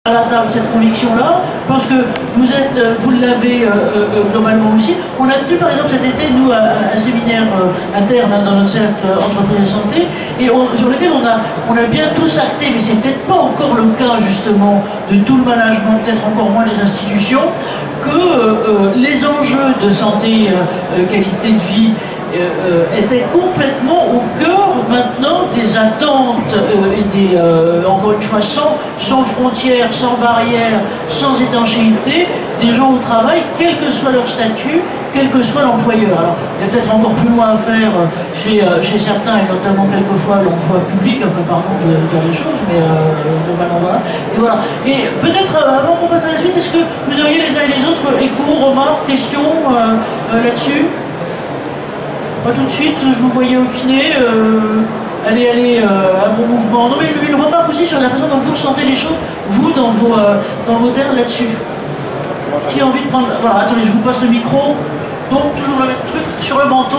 à la table cette conviction-là, parce que vous l'avez globalement aussi. On a tenu par exemple cet été, nous, un séminaire interne dans notre cercle entreprise et santé, et sur lequel on a bien tous acté, mais c'est peut-être pas encore le cas justement de tout le management, peut-être encore moins les institutions, que les enjeux de santé, qualité de vie, était complètement au cœur maintenant des attentes et encore une fois sans frontières, sans barrières, sans étanchéité des gens au travail, quel que soit leur statut, quel que soit l'employeur. Alors il y a peut-être encore plus loin à faire chez certains, et notamment quelquefois l'emploi public, enfin pardon de dire les choses, mais globalement voilà. Et voilà. Et peut-être avant qu'on passe à la suite, est-ce que vous auriez les uns et les autres échos, remarques, questions là-dessus? Pas tout de suite, je vous voyais opiner, allez, à mon mouvement. Non mais une remarque aussi sur la façon dont vous ressentez les choses, vous, dans vos termes là-dessus. Qui a envie de prendre... Voilà, attendez, je vous passe le micro. Donc, toujours le même truc, sur le manteau.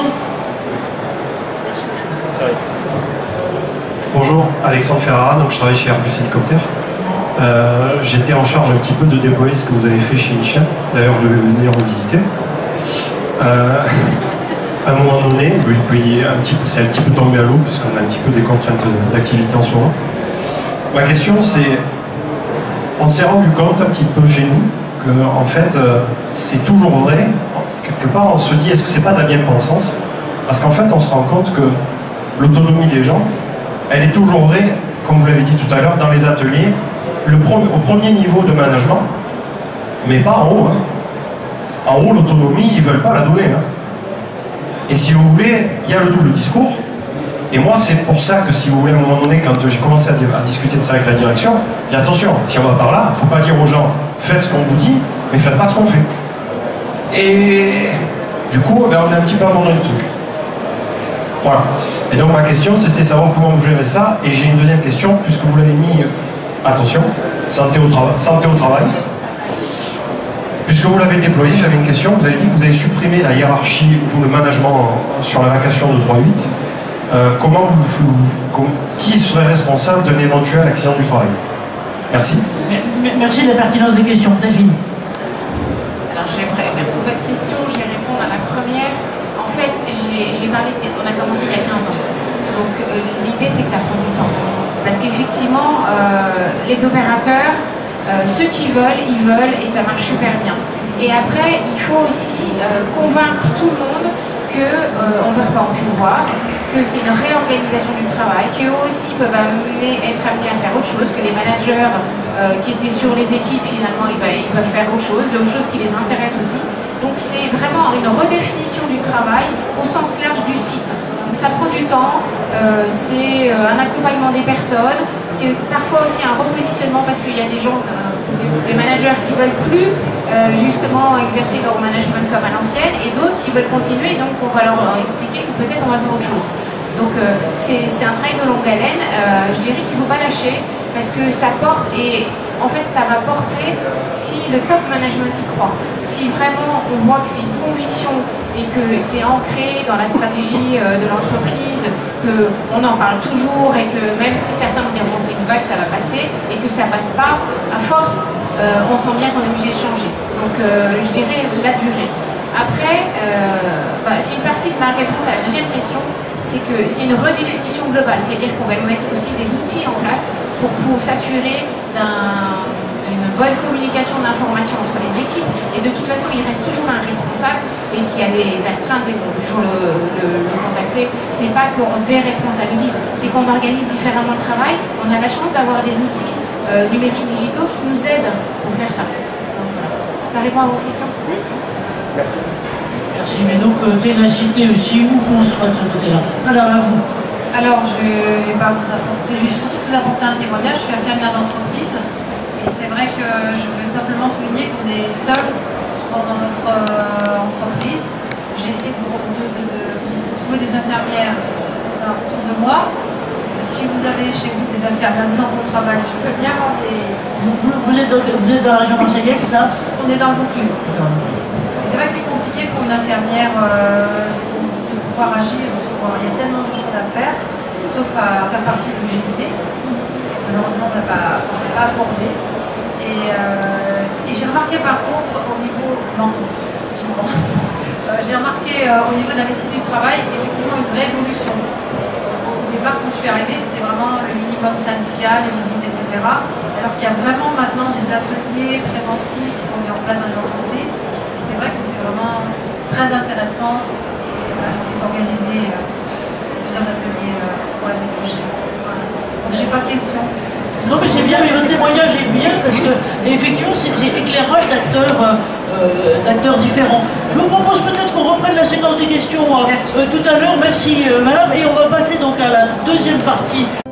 Bonjour, Alexandre Ferrara, donc je travaille chez Airbus Hélicoptère. J'étais en charge un petit peu de déployer ce que vous avez fait chez Michel. D'ailleurs, je devais venir vous visiter. À un moment donné, c'est un petit peu tombé à l'eau, puisqu'on a un petit peu des contraintes d'activité en ce moment. Ma question, c'est, on s'est rendu compte un petit peu chez nous que, en fait, c'est toujours vrai. Quelque part, on se dit, est-ce que c'est pas de la bien-pensance? Parce qu'en fait, on se rend compte que l'autonomie des gens, elle est toujours vraie, comme vous l'avez dit tout à l'heure, dans les ateliers, au premier niveau de management, mais pas en haut. Hein. En haut, l'autonomie, ils veulent pas la donner. Hein. Et si vous voulez, il y a le double discours. Et moi, c'est pour ça que, si vous voulez, à un moment donné, quand j'ai commencé à discuter de ça avec la direction, j'ai dit attention, si on va par là, il ne faut pas dire aux gens, faites ce qu'on vous dit, mais faites pas ce qu'on fait. Et du coup, on a un petit peu abandonné le truc. Voilà. Et donc, ma question, c'était savoir comment vous gérez ça. Et j'ai une deuxième question, puisque vous l'avez mis, attention, santé au travail. Puisque vous l'avez déployé, j'avais une question. Vous avez dit que vous avez supprimé la hiérarchie ou le management sur la vacation de 3-8. Qui serait responsable d'un éventuel accident du travail? Merci. Merci de la pertinence des questions. Delphine. Alors, merci de votre question. Je vais répondre à la première. En fait, j'ai parlé, on a commencé il y a 15 ans. Donc, l'idée, c'est que ça prend du temps. Parce qu'effectivement, les opérateurs, ceux qui veulent, ils veulent, et ça marche super bien. Et après, il faut aussi convaincre tout le monde qu'on ne peut pas en pouvoir, que c'est une réorganisation du travail, qu'eux aussi peuvent être amenés à faire autre chose, que les managers qui étaient sur les équipes, finalement, ils peuvent faire autre chose qui les intéresse aussi. Donc c'est vraiment une redéfinition du travail au sens large du site. Donc ça prend du temps, c'est un accompagnement des personnes, c'est parfois aussi un repositionnement parce qu'il y a des gens, des managers qui ne veulent plus justement exercer leur management comme à l'ancienne et d'autres qui veulent continuer, donc on va leur expliquer que peut-être on va faire autre chose. Donc c'est un travail de longue haleine, je dirais qu'il ne faut pas lâcher parce que ça porte et en fait ça va porter si le top management y croit, si vraiment on voit que c'est une conviction et que c'est ancré dans la stratégie de l'entreprise, qu'on en parle toujours et que même si certains me diront c'est une vague, ça va passer et que ça passe pas, à force on sent bien qu'on est obligé de changer. Donc je dirais la durée. Après, c'est une partie de ma réponse à la deuxième question, c'est que c'est une redéfinition globale, c'est-à-dire qu'on va mettre aussi des outils en place pour s'assurer d'une bonne communication d'informations entre les équipes et de toute façon il reste toujours un responsable et qu'il y a des astreintes et qu'on peut toujours le contacter. C'est pas qu'on déresponsabilise, c'est qu'on organise différemment le travail. On a la chance d'avoir des outils numériques digitaux qui nous aident pour faire ça. Donc voilà. Ça répond à vos questions? Oui, merci. Merci, mais donc ténacité aussi, où qu'on soit de ce côté-là. Madame, à vous. Alors, je vais pas vous apporter, je vais surtout vous apporter un témoignage. Je suis infirmière d'entreprise et c'est vrai que je veux simplement souligner qu'on est seul souvent dans notre entreprise. J'essaie de trouver des infirmières autour de moi. Si vous avez chez vous des infirmières de santé au travail, je peux bien avoir des... Vous êtes dans la région marseillaise, c'est ça? On est dans le Vaucluse. C'est vrai que c'est compliqué pour une infirmière de pouvoir agir sur... Il y a tellement de choses à faire, sauf à faire partie de l'UGT. Malheureusement, on ne l'a pas accordé. Et j'ai remarqué par contre au niveau, non, je pense, j'ai remarqué au niveau de la médecine du travail effectivement une vraie évolution. Au départ, quand je suis arrivée, c'était vraiment le minimum syndical, les visites, etc. Alors qu'il y a vraiment maintenant des ateliers préventifs qui sont mis en place dans les entreprises. Et c'est vrai que c'est vraiment très intéressant. Et voilà, c'est organisé plusieurs ateliers pour l'année prochaine. Voilà. J'ai pas de questions. Non mais c'est bien, mais votre témoignage est bien parce que effectivement c'est éclairage d'acteurs différents. Je vous propose peut-être qu'on reprenne la séquence des questions tout à l'heure. Merci madame, et on va passer donc à la deuxième partie.